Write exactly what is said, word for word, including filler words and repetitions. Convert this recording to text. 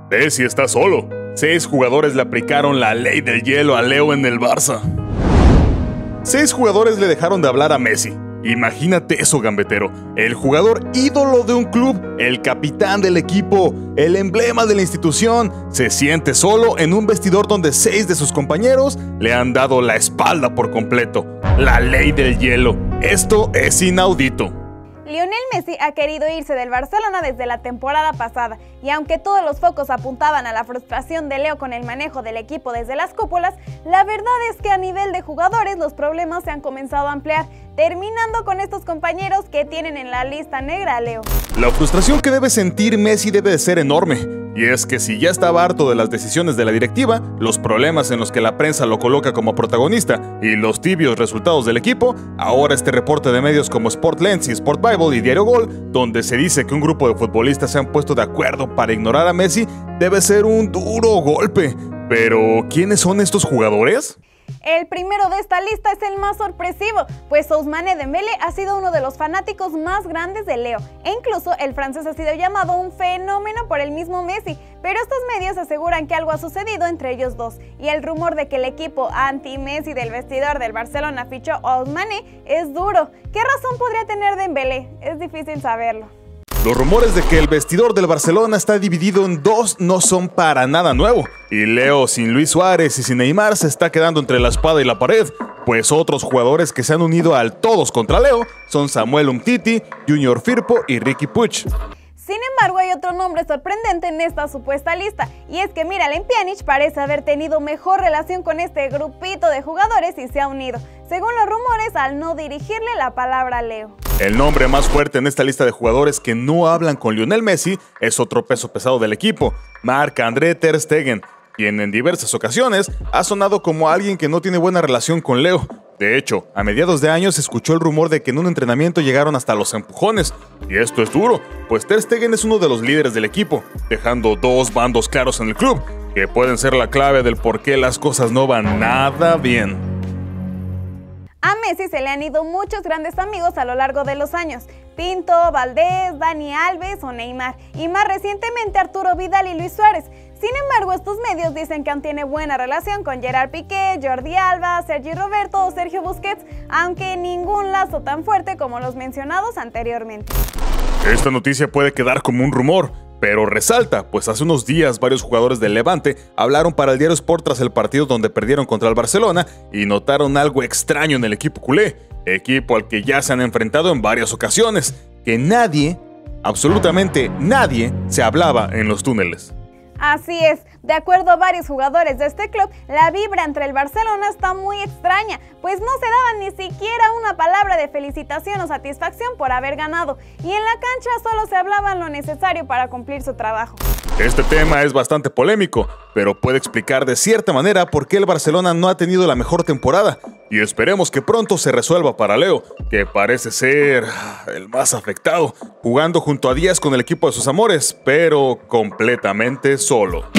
Messi está solo. Seis jugadores le aplicaron la ley del hielo a Leo en el Barça. Seis jugadores le dejaron de hablar a Messi. Imagínate eso, gambetero. El jugador ídolo de un club, el capitán del equipo, el emblema de la institución, se siente solo en un vestidor donde seis de sus compañeros le han dado la espalda por completo. La ley del hielo. Esto es inaudito. Lionel Messi ha querido irse del Barcelona desde la temporada pasada, y aunque todos los focos apuntaban a la frustración de Leo con el manejo del equipo desde las cúpulas, la verdad es que a nivel de jugadores los problemas se han comenzado a ampliar, terminando con estos compañeros que tienen en la lista negra a Leo. La frustración que debe sentir Messi debe de ser enorme. Y es que si ya estaba harto de las decisiones de la directiva, los problemas en los que la prensa lo coloca como protagonista y los tibios resultados del equipo, ahora este reporte de medios como Sportlens y Sport Bible y Diario Gol, donde se dice que un grupo de futbolistas se han puesto de acuerdo para ignorar a Messi, debe ser un duro golpe. Pero, ¿quiénes son estos jugadores? El primero de esta lista es el más sorpresivo, pues Ousmane Dembélé ha sido uno de los fanáticos más grandes de Leo, e incluso el francés ha sido llamado un fenómeno por el mismo Messi, pero estos medios aseguran que algo ha sucedido entre ellos dos, y el rumor de que el equipo anti-Messi del vestidor del Barcelona fichó a Ousmane es duro. ¿Qué razón podría tener Dembélé? Es difícil saberlo. Los rumores de que el vestidor del Barcelona está dividido en dos no son para nada nuevo. Y Leo sin Luis Suárez y sin Neymar se está quedando entre la espada y la pared, pues otros jugadores que se han unido al todos contra Leo son Samuel Umtiti, Junior Firpo y Riqui Puig. Sin embargo, hay otro nombre sorprendente en esta supuesta lista, y es que Miralem Pjanic parece haber tenido mejor relación con este grupito de jugadores y se ha unido, según los rumores, al no dirigirle la palabra a Leo. El nombre más fuerte en esta lista de jugadores que no hablan con Lionel Messi es otro peso pesado del equipo, Marc-André ter Stegen, quien en diversas ocasiones ha sonado como alguien que no tiene buena relación con Leo. De hecho, a mediados de año se escuchó el rumor de que en un entrenamiento llegaron hasta los empujones. Y esto es duro, pues ter Stegen es uno de los líderes del equipo, dejando dos bandos claros en el club, que pueden ser la clave del por qué las cosas no van nada bien. A Messi se le han ido muchos grandes amigos a lo largo de los años: Pinto, Valdés, Dani Alves o Neymar, y más recientemente Arturo Vidal y Luis Suárez. Sin embargo, estos medios dicen que aún tiene buena relación con Gerard Piqué, Jordi Alba, Sergi Roberto o Sergio Busquets, aunque ningún lazo tan fuerte como los mencionados anteriormente. Esta noticia puede quedar como un rumor, pero resalta, pues hace unos días varios jugadores del Levante hablaron para el diario Sport tras el partido donde perdieron contra el Barcelona y notaron algo extraño en el equipo culé, equipo al que ya se han enfrentado en varias ocasiones, que nadie, absolutamente nadie, se hablaba en los túneles. Así es, de acuerdo a varios jugadores de este club, la vibra entre el Barcelona está muy extraña, pues no se daban ni siquiera una palabra de felicitación o satisfacción por haber ganado, y en la cancha solo se hablaban lo necesario para cumplir su trabajo. Este tema es bastante polémico, pero puede explicar de cierta manera por qué el Barcelona no ha tenido la mejor temporada, y esperemos que pronto se resuelva para Leo, que parece ser el más afectado, jugando junto a Díaz con el equipo de sus amores, pero completamente solo.